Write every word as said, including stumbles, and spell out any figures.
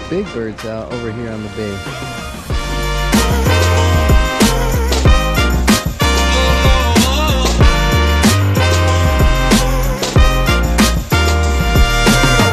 big birds out over here on the bay.